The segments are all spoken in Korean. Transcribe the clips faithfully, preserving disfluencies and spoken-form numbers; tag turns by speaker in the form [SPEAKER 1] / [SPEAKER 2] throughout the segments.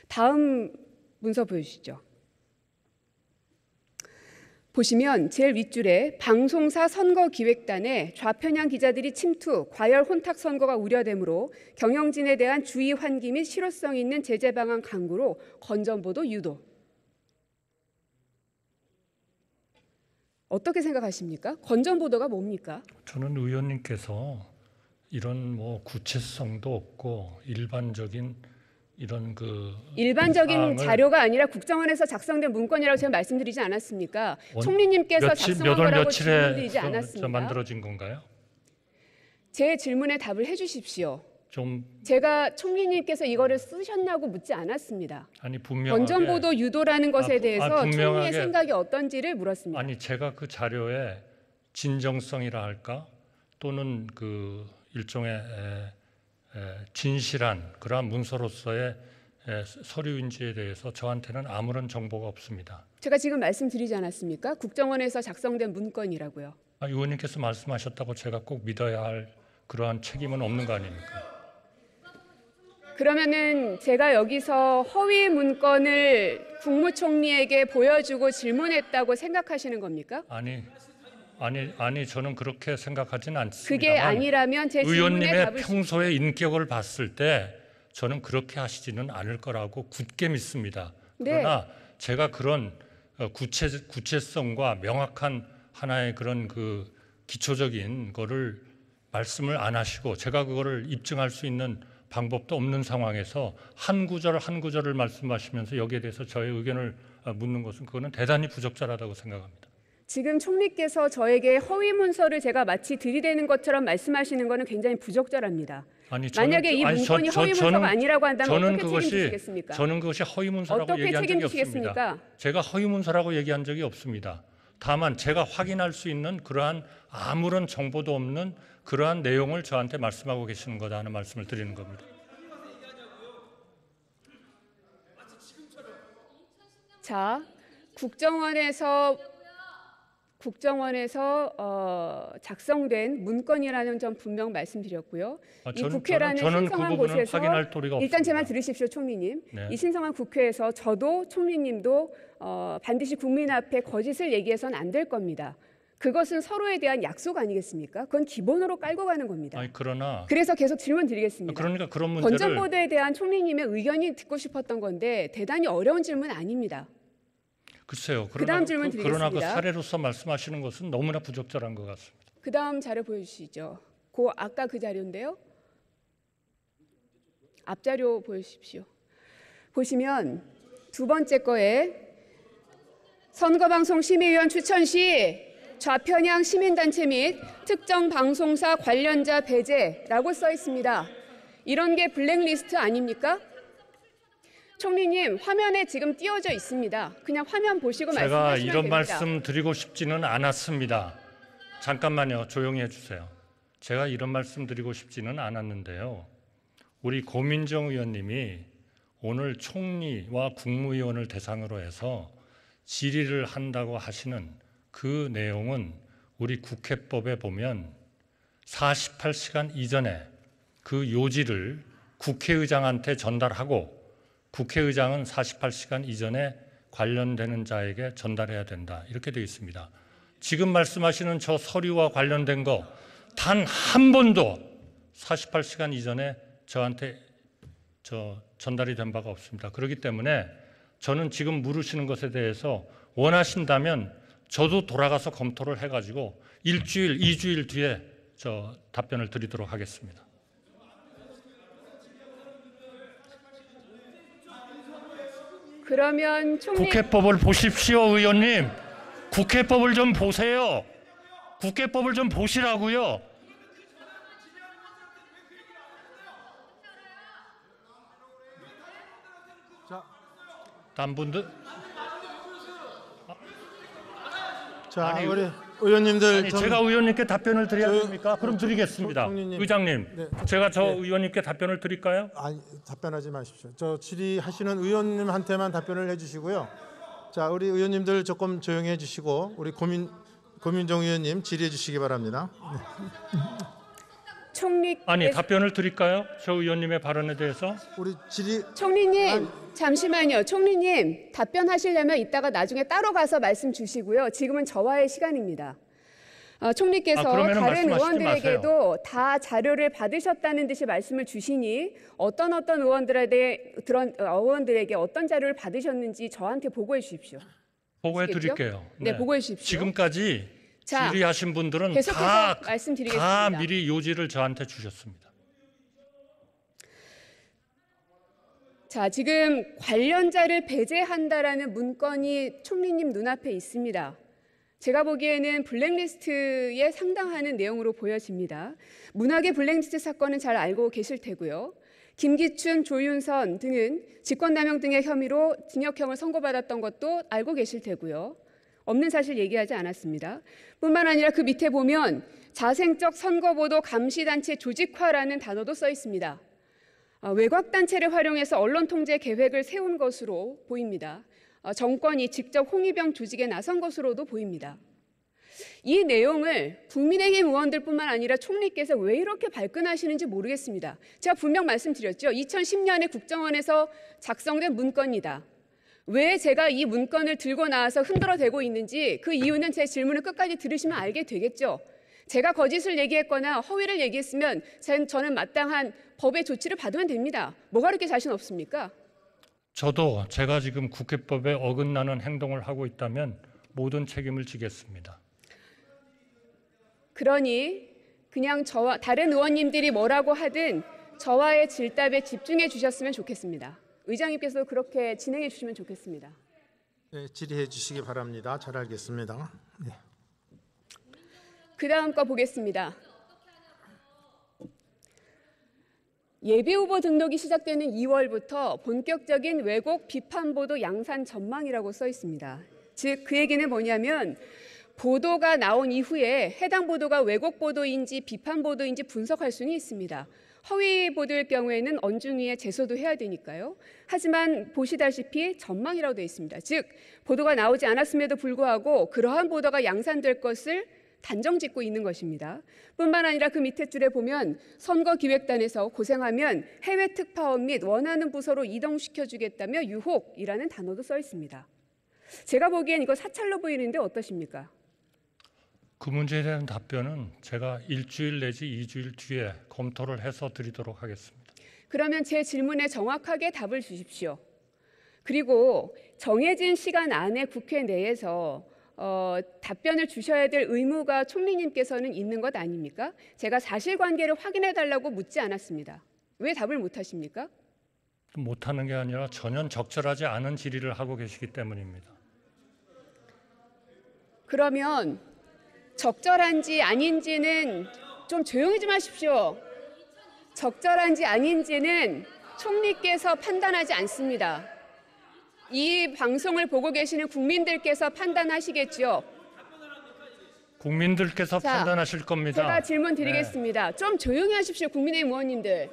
[SPEAKER 1] 다음 문서 보여주시죠. 보시면 제일 윗줄에 방송사 선거기획단에 좌편향 기자들이 침투, 과열 혼탁 선거가 우려되므로 경영진에 대한 주의 환기 및 실효성 있는 제재 방안 강구로 건전보도 유도. 어떻게 생각하십니까? 건전보도가 뭡니까?
[SPEAKER 2] 저는 의원님께서 이런 뭐 구체성도 없고 일반적인 이런 그
[SPEAKER 1] 일반적인 자료가 아니라 국정원에서 작성된 문건이라고 제가 말씀드리지 않았습니까?
[SPEAKER 2] 원,
[SPEAKER 1] 총리님께서
[SPEAKER 2] 며칠,
[SPEAKER 1] 작성한
[SPEAKER 2] 몇 월
[SPEAKER 1] 거라고
[SPEAKER 2] 며칠에
[SPEAKER 1] 질문드리지
[SPEAKER 2] 저,
[SPEAKER 1] 않았습니다.
[SPEAKER 2] 저 만들어진 건가요?
[SPEAKER 1] 제 질문에 답을 해주십시오.
[SPEAKER 2] 좀
[SPEAKER 1] 제가 총리님께서 이거를 쓰셨냐고 묻지 않았습니다.
[SPEAKER 2] 아니 분명하게
[SPEAKER 1] 건전보도 유도라는 것에
[SPEAKER 2] 아,
[SPEAKER 1] 대해서
[SPEAKER 2] 아,
[SPEAKER 1] 총리의 생각이 어떤지를 물었습니다.
[SPEAKER 2] 아니 제가 그 자료의 진정성이라 할까 또는 그 일종의 에, 에, 진실한 그러한 문서로서의 에, 서류인지에 대해서 저한테는 아무런 정보가 없습니다.
[SPEAKER 1] 제가 지금 말씀드리지 않았습니까? 국정원에서 작성된 문건이라고요.
[SPEAKER 2] 아, 의원님께서 말씀하셨다고 제가 꼭 믿어야 할 그러한 책임은 없는 거 아닙니까?
[SPEAKER 1] 그러면은 제가 여기서 허위 문건을 국무총리에게 보여주고 질문했다고 생각하시는 겁니까?
[SPEAKER 2] 아니, 아니, 아니 저는 그렇게 생각하지는 않습니다.
[SPEAKER 1] 그게 아니라면 제 질문에
[SPEAKER 2] 의원님의
[SPEAKER 1] 답을
[SPEAKER 2] 평소의 인격을 봤을 때 저는 그렇게 하시지는 않을 거라고 굳게 믿습니다. 그러나 네. 제가 그런 구체 구체성과 명확한 하나의 그런 그 기초적인 거를 말씀을 안 하시고 제가 그거를 입증할 수 있는 방법도 없는 상황에서 한 구절 한 구절을 말씀하시면서 여기에 대해서 저의 의견을 묻는 것은 그거는 대단히 부적절하다고 생각합니다.
[SPEAKER 1] 지금 총리께서 저에게 허위 문서를 제가 마치 들이대는 것처럼 말씀하시는 것은 굉장히 부적절합니다.
[SPEAKER 2] 아니, 저는,
[SPEAKER 1] 만약에 이
[SPEAKER 2] 아니,
[SPEAKER 1] 문건이
[SPEAKER 2] 저, 저,
[SPEAKER 1] 허위 문서가
[SPEAKER 2] 저는,
[SPEAKER 1] 아니라고 한다면
[SPEAKER 2] 저는
[SPEAKER 1] 어떻게
[SPEAKER 2] 그것이,
[SPEAKER 1] 책임지시겠습니까?
[SPEAKER 2] 저는 그것이 허위 문서라고
[SPEAKER 1] 어떻게
[SPEAKER 2] 얘기한 적이
[SPEAKER 1] 책임지시겠습니까?
[SPEAKER 2] 없습니다. 제가 허위 문서라고 얘기한 적이 없습니다. 다만 제가 확인할 수 있는 그러한 아무런 정보도 없는 그러한 내용을 저한테 말씀하고 계시는 거다 하는 말씀을 드리는 겁니다.
[SPEAKER 1] 자, 국정원에서 국정원에서 어, 작성된 문건이라는 점 분명 말씀드렸고요.
[SPEAKER 2] 아,
[SPEAKER 1] 이
[SPEAKER 2] 저는,
[SPEAKER 1] 국회라는
[SPEAKER 2] 저는, 저는
[SPEAKER 1] 신성한
[SPEAKER 2] 그
[SPEAKER 1] 곳에서
[SPEAKER 2] 확인할 도리가
[SPEAKER 1] 일단
[SPEAKER 2] 없습니다.
[SPEAKER 1] 제 말 들으십시오, 총리님.
[SPEAKER 2] 네.
[SPEAKER 1] 이 신성한 국회에서 저도 총리님도 어, 반드시 국민 앞에 거짓을 얘기해서는 안 될 겁니다. 그것은 서로에 대한 약속 아니겠습니까? 그건 기본으로 깔고 가는 겁니다.
[SPEAKER 2] 아니, 그러나
[SPEAKER 1] 그래서 계속 질문 드리겠습니다.
[SPEAKER 2] 그러니까 그런 문제를
[SPEAKER 1] 건전보도에 대한 총리님의 의견이 듣고 싶었던 건데 대단히 어려운 질문 아닙니다.
[SPEAKER 2] 글쎄요. 그러나,
[SPEAKER 1] 그다음 질문
[SPEAKER 2] 그, 그러나 그
[SPEAKER 1] 드리겠습니다.
[SPEAKER 2] 사례로서 말씀하시는 것은 너무나 부적절한 것 같습니다.
[SPEAKER 1] 그 다음 자료 보여주시죠. 그 아까 그 자료인데요. 앞자료 보여주십시오. 보시면 두 번째 거에 선거방송심의위원 추천 시 좌편향 시민단체 및 특정 방송사 관련자 배제라고 써 있습니다. 이런 게 블랙리스트 아닙니까? 총리님, 화면에 지금 띄워져 있습니다. 그냥 화면 보시고
[SPEAKER 2] 제가
[SPEAKER 1] 말씀하시면
[SPEAKER 2] 이런
[SPEAKER 1] 됩니다.
[SPEAKER 2] 말씀 드리고 싶지는 않았습니다. 잠깐만요. 조용히 해주세요. 제가 이런 말씀 드리고 싶지는 않았는데요. 우리 고민정 의원님이 오늘 총리와 국무위원을 대상으로 해서 질의를 한다고 하시는 그 내용은 우리 국회법에 보면 사십팔 시간 이전에 그 요지를 국회의장한테 전달하고 국회의장은 사십팔 시간 이전에 관련되는 자에게 전달해야 된다. 이렇게 되어 있습니다. 지금 말씀하시는 저 서류와 관련된 거 단 한 번도 사십팔 시간 이전에 저한테 저 전달이 된 바가 없습니다. 그렇기 때문에 저는 지금 물으시는 것에 대해서 원하신다면 저도 돌아가서 검토를 해가지고 일주일, 이주일 뒤에 저 답변을 드리도록 하겠습니다.
[SPEAKER 1] 그러면 총리
[SPEAKER 2] 국회법을 보십시오, 의원님. 국회법을 좀 보세요. 국회법을 좀 보시라고요. 다른 분들?
[SPEAKER 3] 자,
[SPEAKER 2] 아니,
[SPEAKER 3] 우리 의원님들
[SPEAKER 2] 아니, 제가 의원님께 답변을 드려야
[SPEAKER 3] 저,
[SPEAKER 2] 됩니까? 그럼 드리겠습니다.
[SPEAKER 3] 총리님.
[SPEAKER 2] 의장님,
[SPEAKER 3] 네,
[SPEAKER 2] 제가 저
[SPEAKER 3] 네.
[SPEAKER 2] 의원님께 답변을 드릴까요?
[SPEAKER 3] 아니, 답변하지 마십시오. 저 질의하시는 의원님한테만 답변을 해주시고요. 자, 우리 의원님들 조금 조용히 해주시고 우리 고민 고민정 의원님 질의해 주시기 바랍니다. 네.
[SPEAKER 1] 총리
[SPEAKER 2] 아니 답변을 드릴까요? 저 의원님의 발언에 대해서.
[SPEAKER 3] 우리 질의
[SPEAKER 1] 총리님 잠시만요. 총리님 답변하시려면 이따가 나중에 따로 가서 말씀 주시고요. 지금은 저와의 시간입니다. 어, 총리께서
[SPEAKER 2] 아, 그러면은
[SPEAKER 1] 다른
[SPEAKER 2] 말씀하시지
[SPEAKER 1] 의원들에게도 다 자료를 받으셨다는 듯이 말씀을 주시니 어떤 어떤 의원들에 그런 의원들에게 어떤 자료를 받으셨는지 저한테 보고해 주십시오.
[SPEAKER 2] 보고해
[SPEAKER 1] 아시겠죠?
[SPEAKER 2] 드릴게요.
[SPEAKER 1] 네, 보고해 주십시오.
[SPEAKER 2] 지금까지
[SPEAKER 1] 자,
[SPEAKER 2] 질의하신 분들은
[SPEAKER 1] 계속해서
[SPEAKER 2] 다,
[SPEAKER 1] 말씀드리겠습니다.
[SPEAKER 2] 다 미리 요지를 저한테 주셨습니다.
[SPEAKER 1] 자, 지금 관련자를 배제한다라는 문건이 총리님 눈앞에 있습니다. 제가 보기에는 블랙리스트에 상당하는 내용으로 보여집니다. 문학의 블랙리스트 사건은 잘 알고 계실 테고요. 김기춘, 조윤선 등은 직권남용 등의 혐의로 징역형을 선고받았던 것도 알고 계실 테고요. 없는 사실 얘기하지 않았습니다. 뿐만 아니라 그 밑에 보면 자생적 선거보도 감시단체 조직화라는 단어도 써 있습니다. 외곽단체를 활용해서 언론 통제 계획을 세운 것으로 보입니다. 정권이 직접 홍위병 조직에 나선 것으로도 보입니다. 이 내용을 국민의힘 의원들뿐만 아니라 총리께서 왜 이렇게 발끈하시는지 모르겠습니다. 제가 분명 말씀드렸죠. 이천십 년에 국정원에서 작성된 문건이다. 왜 제가 이 문건을 들고 나와서 흔들어대고 있는지 그 이유는 제 질문을 끝까지 들으시면 알게 되겠죠. 제가 거짓을 얘기했거나 허위를 얘기했으면 저는 마땅한 법의 조치를 받으면 됩니다. 뭐가 그렇게 자신 없습니까?
[SPEAKER 2] 저도 제가 지금 국회법에 어긋나는 행동을 하고 있다면 모든 책임을 지겠습니다.
[SPEAKER 1] 그러니 그냥 저와 다른 의원님들이 뭐라고 하든 저와의 질답에 집중해 주셨으면 좋겠습니다. 의장님께서 그렇게 진행해 주시면 좋겠습니다.
[SPEAKER 3] 네, 질의해 주시기 바랍니다. 잘 알겠습니다. 네.
[SPEAKER 1] 그 다음 거 보겠습니다. 예비후보 등록이 시작되는 이월부터 본격적인 왜곡 비판보도 양산 전망이라고 써 있습니다. 즉 그 얘기는 뭐냐면 보도가 나온 이후에 해당 보도가 왜곡 보도인지 비판 보도인지 분석할 수는 있습니다. 허위 보도일 경우에는 언중위에 제소도 해야 되니까요. 하지만 보시다시피 전망이라고 되어 있습니다. 즉 보도가 나오지 않았음에도 불구하고 그러한 보도가 양산될 것을 단정짓고 있는 것입니다. 뿐만 아니라 그 밑에 줄에 보면 선거기획단에서 고생하면 해외 특파원 및 원하는 부서로 이동시켜주겠다며 유혹이라는 단어도 써 있습니다. 제가 보기엔 이거 사찰로 보이는데 어떠십니까?
[SPEAKER 2] 그 문제에 대한 답변은 제가 일주일 내지 이주일 뒤에 검토를 해서 드리도록 하겠습니다.
[SPEAKER 1] 그러면 제 질문에 정확하게 답을 주십시오. 그리고 정해진 시간 안에 국회 내에서 어, 답변을 주셔야 될 의무가 총리님께서는 있는 것 아닙니까? 제가 사실관계를 확인해달라고 묻지 않았습니다. 왜 답을 못하십니까?
[SPEAKER 2] 못하는 게 아니라 전혀 적절하지 않은 질의를 하고 계시기 때문입니다.
[SPEAKER 1] 그러면 적절한지 아닌지는 좀 조용히 좀 하십시오. 적절한지 아닌지는 총리께서 판단하지 않습니다. 이 방송을 보고 계시는 국민들께서 판단하시겠죠.
[SPEAKER 2] 국민들께서
[SPEAKER 1] 자,
[SPEAKER 2] 판단하실 겁니다.
[SPEAKER 1] 제가 질문 드리겠습니다.
[SPEAKER 2] 네.
[SPEAKER 1] 좀 조용히 하십시오. 국민의힘 의원님들.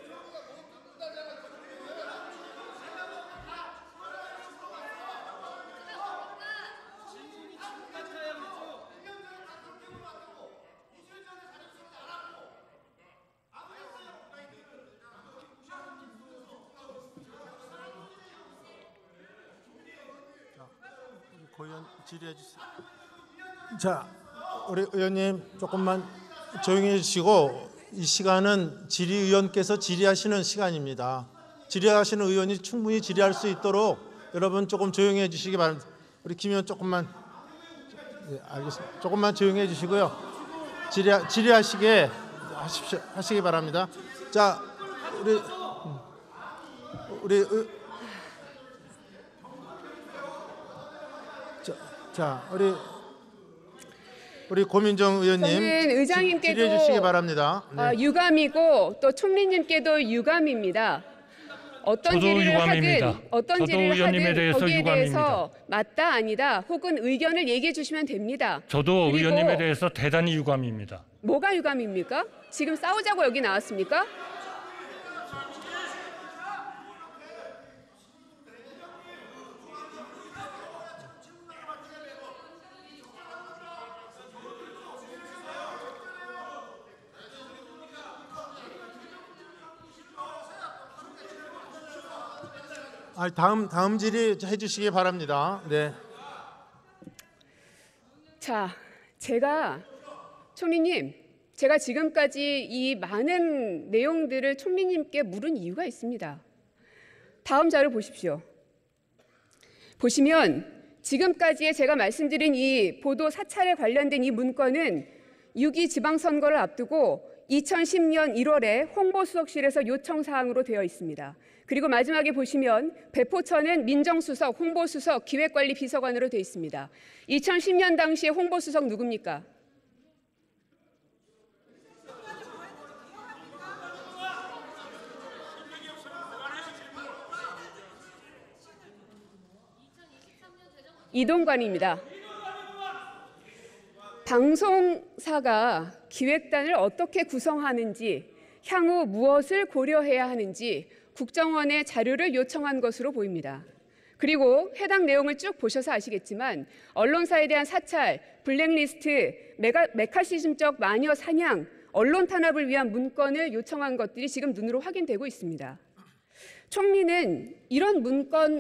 [SPEAKER 3] 고의원 질의해 주세요. 자, 우리 의원님 조금만 조용히 해주시고 이 시간은 질의위원께서 질의하시는 시간입니다. 질의하시는 의원이 충분히 질의할 수 있도록 여러분 조금 조용히 해주시기 바랍니다. 우리 김 의원 조금만 네, 알겠습니다. 조금만 조용히 해주시고요. 질의 질의하시게 하십시오 하시기 바랍니다. 자, 우리 우리 의, 자, 자 우리 우리 고민정 의원님
[SPEAKER 1] 저는 의장님께도
[SPEAKER 3] 질의해 주시기 바랍니다. 네.
[SPEAKER 1] 어, 유감이고 또 총리님께도 유감입니다. 어떤
[SPEAKER 2] 저도
[SPEAKER 1] 질의를
[SPEAKER 2] 유감입니다.
[SPEAKER 1] 하든 어떤
[SPEAKER 2] 저도
[SPEAKER 1] 질의를
[SPEAKER 2] 의원님에
[SPEAKER 1] 하든
[SPEAKER 2] 대해서
[SPEAKER 1] 거기에
[SPEAKER 2] 유감입니다.
[SPEAKER 1] 대해서 맞다 아니다 혹은 의견을 얘기해 주시면 됩니다.
[SPEAKER 2] 저도
[SPEAKER 1] 그리고
[SPEAKER 2] 의원님에 대해서 대단히 유감입니다.
[SPEAKER 1] 뭐가 유감입니까? 지금 싸우자고 여기 나왔습니까?
[SPEAKER 3] 아, 다음 다음 질의 해주시기 바랍니다. 네.
[SPEAKER 1] 자, 제가 총리님, 제가 지금까지 이 많은 내용들을 총리님께 물은 이유가 있습니다. 다음 자료 보십시오. 보시면 지금까지의 제가 말씀드린 이 보도 사찰에 관련된 이 문건은 육 이 지방선거를 앞두고 이천십 년 일월에 홍보수석실에서 요청 사항으로 되어 있습니다. 그리고 마지막에 보시면 배포처는 민정수석, 홍보수석, 기획관리비서관으로 되어 있습니다. 이천십 년 당시에 홍보수석 누굽니까? 이동관입니다. 방송사가 기획단을 어떻게 구성하는지, 향후 무엇을 고려해야 하는지 국정원에 자료를 요청한 것으로 보입니다. 그리고 해당 내용을 쭉 보셔서 아시겠지만 언론사에 대한 사찰, 블랙리스트, 메가, 메카시즘적 마녀 사냥, 언론 탄압을 위한 문건을 요청한 것들이 지금 눈으로 확인되고 있습니다. 총리는 이런 문건,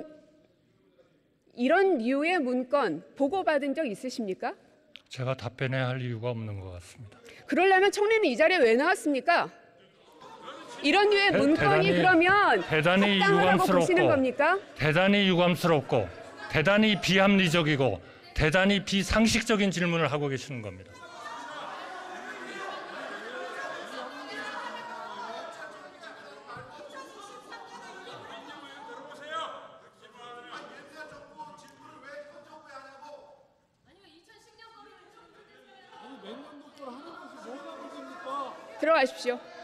[SPEAKER 1] 이런 류의 문건 보고받은 적 있으십니까?
[SPEAKER 2] 제가 답변해야 할 이유가 없는 것 같습니다.
[SPEAKER 1] 그러려면 총리는 이 자리에 왜 나왔습니까? 이런 류의
[SPEAKER 2] 대,
[SPEAKER 1] 문건이
[SPEAKER 2] 대단히,
[SPEAKER 1] 그러면
[SPEAKER 2] 대단히
[SPEAKER 1] 합당하다고 보시는
[SPEAKER 2] 유감스럽고
[SPEAKER 1] 겁니까?
[SPEAKER 2] 대단히 유감스럽고 대단히 비합리적이고 대단히 비상식적인 질문을 하고 계시는 겁니다.
[SPEAKER 1] 들어가십시오.